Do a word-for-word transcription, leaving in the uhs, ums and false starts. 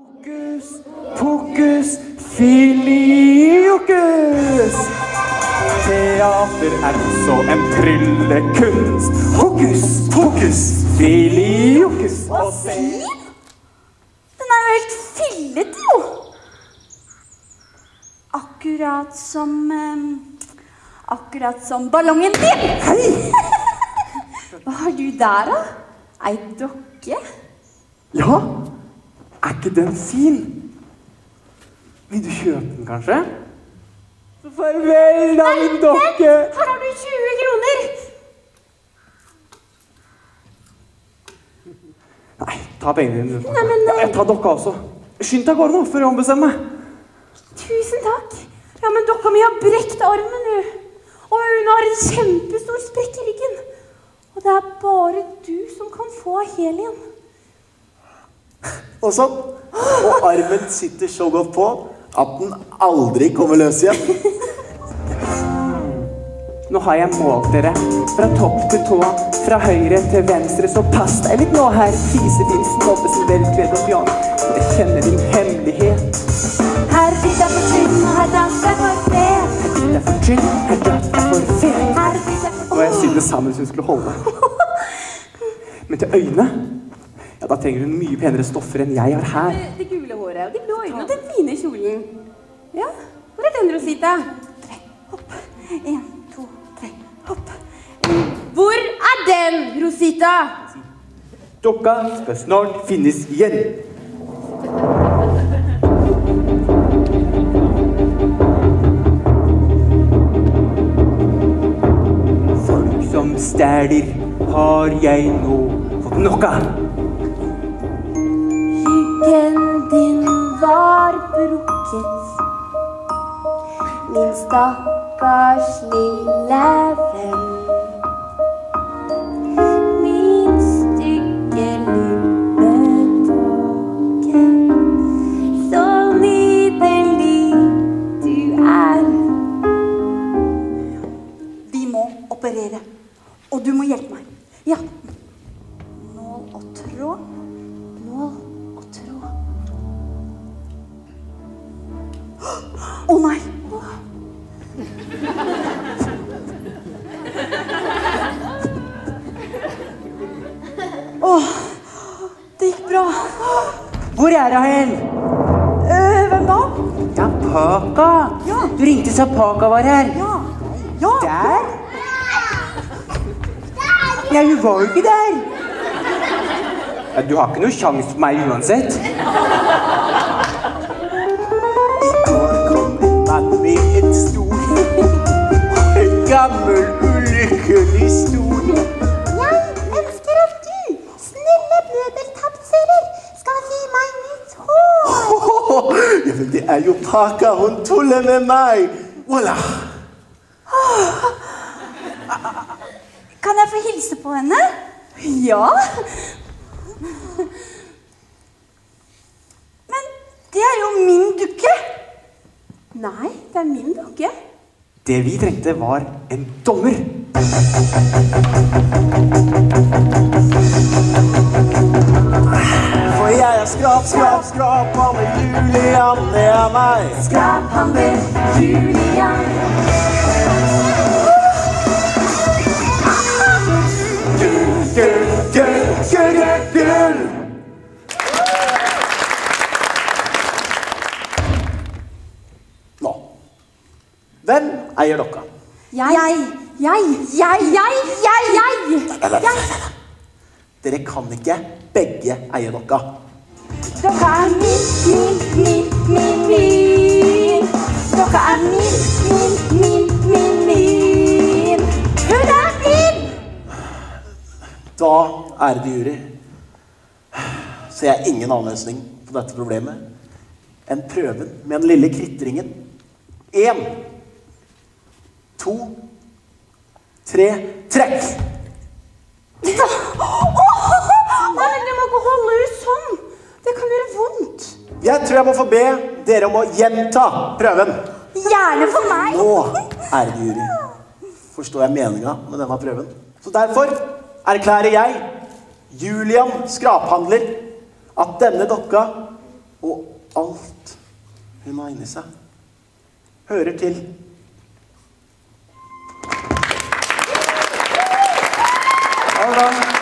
Hokus pokus filiokus. Teater er også en tryllekunst. Hokus pokus filiokus. Og se! Den er jo helt fillete, jo! Akkurat som... Um, akkurat som ballongen din! Hei! Hva har du der, da? Ei dokke? Ja, er ikke den fin? Vil du kjøpe den, kanskje? Farvel, da, min dokke! Her har du tjue kroner! Nei, ta pengene dine. Nei, men... Ja, jeg tar dokka også. Skynd deg går nå, før jeg ombestemmer meg. Tusen takk. Ja, men dokka mi har brekt armen nå. Og hun har en kjempestor sprekk i ryggen. Og det er bare du som kan få hel igjen. Og sånn. Og armen sitter så godt på at den aldri kommer løs igjen. Nå har jeg målt dere. Fra topp til tå, fra høyre til venstre. Så pass deg litt nå her, fisefin snobbe som velkledd og bjørn. Jeg kjenner din hemmelighet. Her ritter for trinn, her danser for fred. Det er for trinn, her danser for fred. Nå er jeg sydd det sammen så hun skulle holde. Men til øynene, ja, da trenger hun mye penere stoffer enn jeg har her. Det, det gule håret, og de blå øynene, og den fine kjolen. Ja, hvor er den, Rosita? Tre, hopp. En, to, tre, hopp. Hvor er den, Rosita? Dokka skal snart finnes igjen. Folk som stæler har jeg nå fått nok av. Ryggen din var brukket, min stakkars lille venn. Min stygge lille dokke, så nydelig du er. Vi må operere, og du må hjelpe meg. Ja. Nål og tråd. Nål og tråd. Å oh, nei! Åh, oh, det gikk bra. Hvor er det hen? Uh, hvem da? Ja, Paka. Ja. Du ringte så Paka var her. Ja. Ja. Der? Nei, hun var jo ikke der. Ja, du har ikke noe sjans på meg uansett. I går kom en mann med en stol. En gammel ulykkelig stol. Jeg ønsker at du, snille møbeltapserer, skal gi meg nytt hår. Ja, men det er jo Paka, hun tuller med meg. Voilà. Kan jeg få hilse på henne? Ja. Men det er jo min dukke. Nei, det er min dukke. Det vi trengte var en dommer. For jeg er skrap, skrap, skrap, og med Julian, det er meg. Skraphandler Julian. Gull, gull, gull, gull, gull. Nå. Hvem eier dokka? Jeg. Jeg. Jeg. Jeg. Jeg. Jeg. Jeg. Jeg. Dere kan ikke begge eie dokka. Dokka er min, min, min, min, min. Dokka er min, min, min, min, min. Hun er min! Da, ærede jury, ser jeg ingen annen løsning på dette problemet enn prøven med den lille krittringen. En, to, tre, trekk! Nei, men du må ikke holde ut sånn. Det kan gjøre vondt. Jeg tror jeg må få be dere om å gjenta prøven. Gjerne for meg. Nå, ærede jury, forstår jeg meningen med denne prøven. Så derfor erklærer jeg, Julian Skraphandler, at denne dokka Og alt hun må egne seg, hører til. Ha det bra.